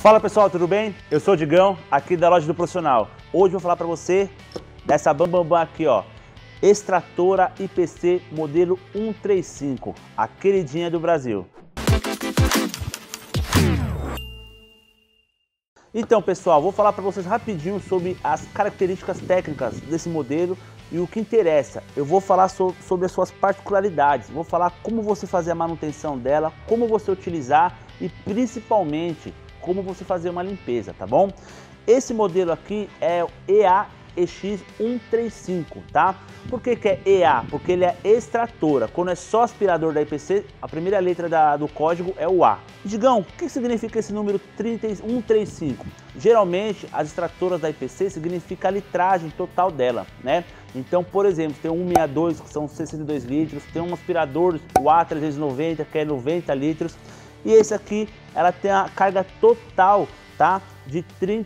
Fala pessoal, tudo bem? Eu sou o Digão, aqui da Loja do Profissional. Hoje eu vou falar para você dessa bambambam aqui, ó. Extratora IPC modelo 135, a queridinha do Brasil. Então pessoal, vou falar para vocês rapidinho sobre as características técnicas desse modelo e o que interessa. Eu vou falar sobre as suas particularidades, vou falar como você fazer a manutenção dela, como você utilizar e principalmente como você fazer uma limpeza, tá bom? Esse modelo aqui é o EA-EX135, tá? Por que é EA? Porque ele é extratora. Quando é só aspirador da IPC, a primeira letra do código é o A. Digão, o que significa esse número 135? Geralmente, as extratoras da IPC significa a litragem total dela, né? Então, por exemplo, tem o 162, que são 62 litros, tem um aspirador, o A390, que é 90 litros, e esse aqui, ela tem a carga total, tá? De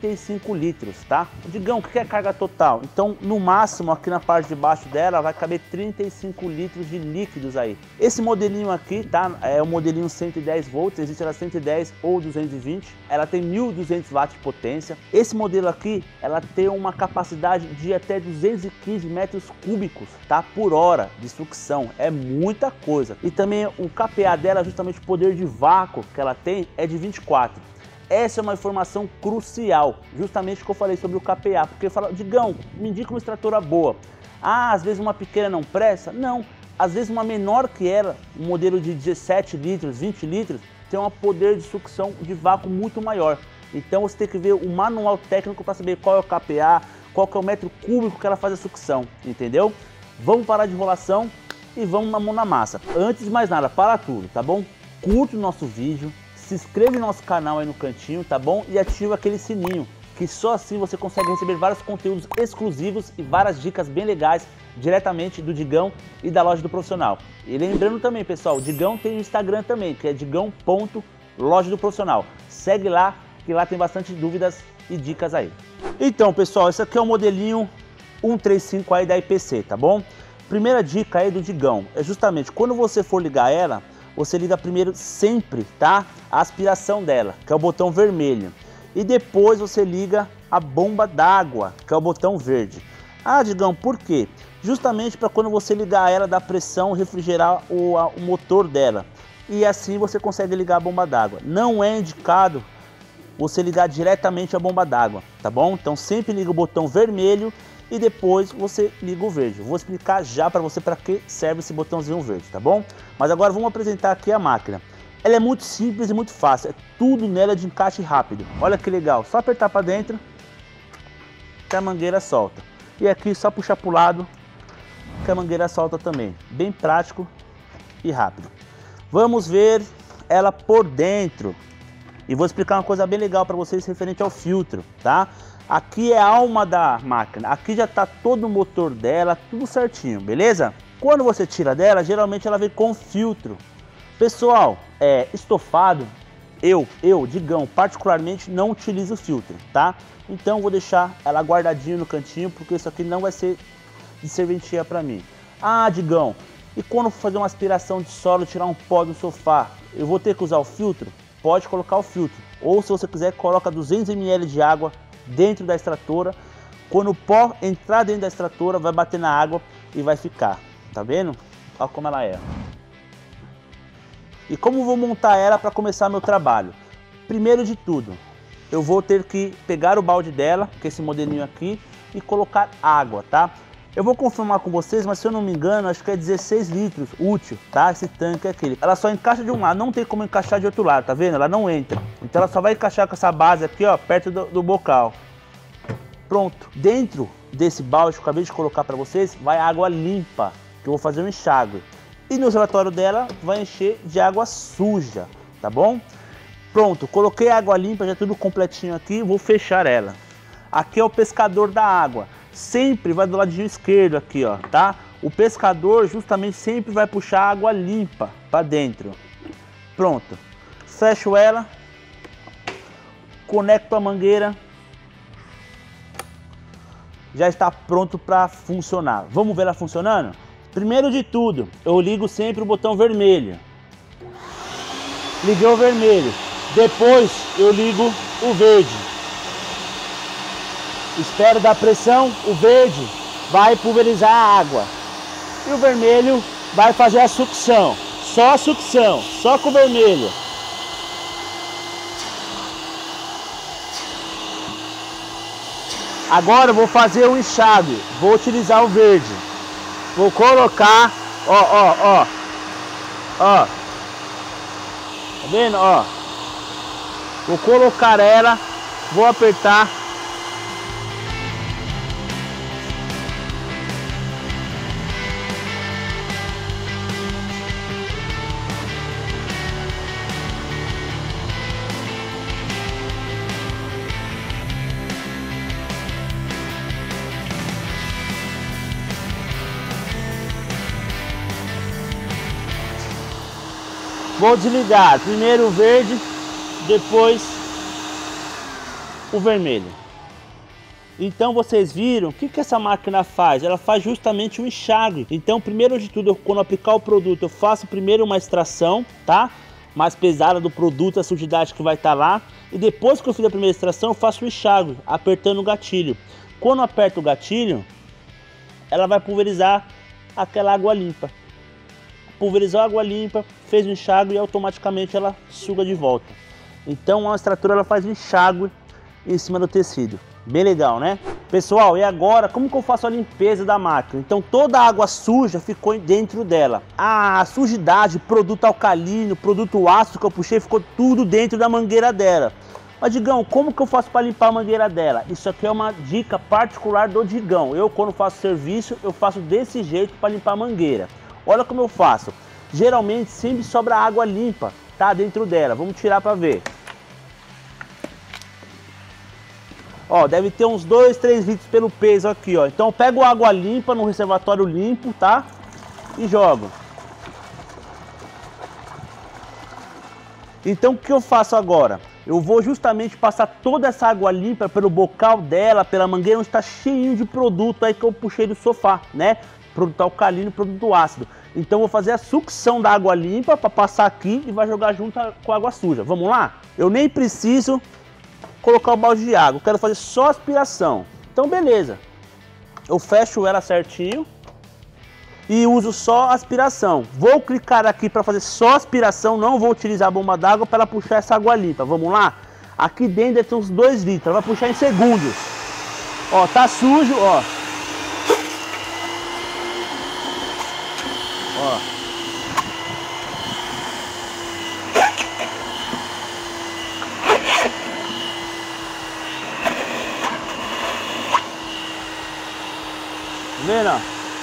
35 litros, tá? Digão, o que é carga total? Então, no máximo, aqui na parte de baixo dela, vai caber 35 litros de líquidos aí. Esse modelinho aqui, tá? É o modelinho 110 volts, existe ela 110 ou 220. Ela tem 1200 watts de potência. Esse modelo aqui, ela tem uma capacidade de até 215 metros cúbicos, tá? Por hora de sucção. É muita coisa. E também o KPA dela, justamente o poder de vácuo que ela tem, é de 24. Essa é uma informação crucial, justamente que eu falei sobre o KPA, porque fala, Digão, me indica uma extratora boa. Ah, às vezes uma pequena não presta? Não, às vezes uma menor que ela, um modelo de 17 litros, 20 litros, tem um poder de sucção de vácuo muito maior. Então você tem que ver o manual técnico para saber qual é o KPA, qual que é o metro cúbico que ela faz a sucção, entendeu? Vamos parar de enrolação e vamos na mão na massa. Antes de mais nada, para tudo, tá bom? Curte o nosso vídeo. Se inscreve no nosso canal aí no cantinho, tá bom? E ativa aquele sininho, que só assim você consegue receber vários conteúdos exclusivos e várias dicas bem legais diretamente do Digão e da Loja do Profissional. E lembrando também, pessoal, o Digão tem o Instagram também, que é digão.loja do profissional. Segue lá, que lá tem bastante dúvidas e dicas aí. Então, pessoal, esse aqui é o modelinho 135 aí da IPC, tá bom? Primeira dica aí do Digão é justamente quando você for ligar ela, você liga primeiro sempre, tá? A aspiração dela, que é o botão vermelho. E depois você liga a bomba d'água, que é o botão verde. Ah, Digão, por quê? Justamente para quando você ligar ela, dar pressão, refrigerar o motor dela. E assim você consegue ligar a bomba d'água. Não é indicado você ligar diretamente a bomba d'água, tá bom? Então sempre liga o botão vermelho e depois você liga o verde. Vou explicar já para você para que serve esse botãozinho verde, tá bom? Mas agora vamos apresentar aqui a máquina. Ela é muito simples e muito fácil, é tudo nela de encaixe rápido. Olha que legal, só apertar para dentro que a mangueira solta. E aqui só puxar para o lado que a mangueira solta também. Bem prático e rápido. Vamos ver ela por dentro. E vou explicar uma coisa bem legal para vocês referente ao filtro, tá? Aqui é a alma da máquina, aqui já está todo o motor dela, tudo certinho, beleza? Quando você tira dela, geralmente ela vem com filtro. Pessoal, estofado, eu, Digão, particularmente não utilizo filtro, tá? Então vou deixar ela guardadinha no cantinho, porque isso aqui não vai ser de serventia para mim. Ah, Digão, e quando for fazer uma aspiração de solo, tirar um pó do sofá, eu vou ter que usar o filtro? Pode colocar o filtro, ou se você quiser, coloca 200 ml de água dentro da extratora. Quando o pó entrar dentro da extratora, vai bater na água e vai ficar, tá vendo? Olha como ela é. E como vou montar ela para começar meu trabalho? Primeiro de tudo, eu vou ter que pegar o balde dela, que é esse modelinho aqui, e colocar água, tá? Eu vou confirmar com vocês, mas se eu não me engano, acho que é 16 litros útil, tá? Esse tanque é aquele. Ela só encaixa de um lado, não tem como encaixar de outro lado, tá vendo? Ela não entra. Então ela só vai encaixar com essa base aqui, ó, perto do bocal. Pronto. Dentro desse balde que eu acabei de colocar para vocês, vai água limpa, que eu vou fazer um enxágue. E no relatório dela, vai encher de água suja, tá bom? Pronto, coloquei a água limpa, já tudo completinho aqui, vou fechar ela. Aqui é o pescador da água. Sempre vai do ladinho esquerdo aqui, ó, tá? O pescador justamente sempre vai puxar água limpa para dentro. Pronto. Fecho ela. Conecto a mangueira. Já está pronto para funcionar. Vamos ver ela funcionando? Primeiro de tudo, eu ligo sempre o botão vermelho. Liguei o vermelho. Depois eu ligo o verde. Espero dar pressão, o verde vai pulverizar a água. E o vermelho vai fazer a sucção. Só a sucção, só com o vermelho. Agora eu vou fazer o enxágue. Vou utilizar o verde. Vou colocar, ó. Tá vendo, ó? Vou colocar ela, vou apertar. Vou desligar, primeiro o verde, depois o vermelho. Então vocês viram, o que essa máquina faz? Ela faz justamente o enxágue. Então primeiro de tudo, quando eu aplicar o produto, eu faço primeiro uma extração, tá? Mais pesada do produto, a sujidade que vai estar lá. E depois que eu fiz a primeira extração, eu faço o enxágue, apertando o gatilho. Quando eu aperto o gatilho, ela vai pulverizar aquela água limpa. Pulverizou a água limpa, fez o enxágue e automaticamente ela suga de volta. Então a extratora ela faz o enxágue em cima do tecido. Bem legal, né? Pessoal, e agora como que eu faço a limpeza da máquina? Então toda a água suja ficou dentro dela. A sujidade, produto alcalino, produto ácido que eu puxei, ficou tudo dentro da mangueira dela. Mas Digão, como que eu faço para limpar a mangueira dela? Isso aqui é uma dica particular do Digão. Eu quando faço serviço, eu faço desse jeito para limpar a mangueira. Olha como eu faço. Geralmente sempre sobra água limpa, tá? Dentro dela. Vamos tirar para ver. Ó, deve ter uns 2, 3 litros pelo peso aqui, ó. Então eu pego água limpa no reservatório limpo, tá? E jogo. Então o que eu faço agora? Eu vou justamente passar toda essa água limpa pelo bocal dela, pela mangueira, onde está cheio de produto aí que eu puxei do sofá, né? Produto alcalino, produto ácido. Então vou fazer a sucção da água limpa para passar aqui e vai jogar junto com a água suja. Vamos lá? Eu nem preciso colocar o balde de água, eu quero fazer só aspiração. Então beleza. Eu fecho ela certinho e uso só aspiração. Vou clicar aqui para fazer só aspiração, não vou utilizar a bomba d'água para puxar essa água limpa. Vamos lá? Aqui dentro tem uns 2 litros, vai puxar em segundos. Ó, tá sujo, ó. Ó. Vendo?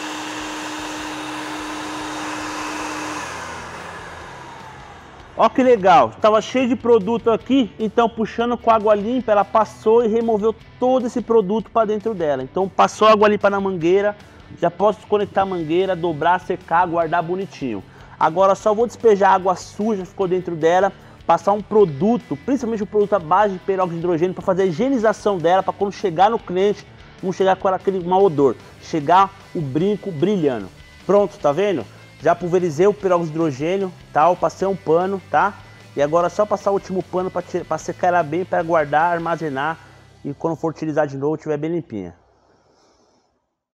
Ó que legal, estava cheio de produto aqui, então puxando com água limpa, ela passou e removeu todo esse produto para dentro dela. Então passou água limpa na mangueira, já posso desconectar a mangueira, dobrar, secar, guardar bonitinho. Agora só vou despejar a água suja que ficou dentro dela, passar um produto, principalmente o produto à base de peróxido de hidrogênio, para fazer a higienização dela, para quando chegar no cliente, não chegar com aquele mau odor, chegar o brinco brilhando. Pronto, tá vendo? Já pulverizei o peróxido de hidrogênio, tal, passei um pano, tá? E agora é só passar o último pano para secar ela bem, para guardar, armazenar e quando for utilizar de novo, tiver bem limpinha.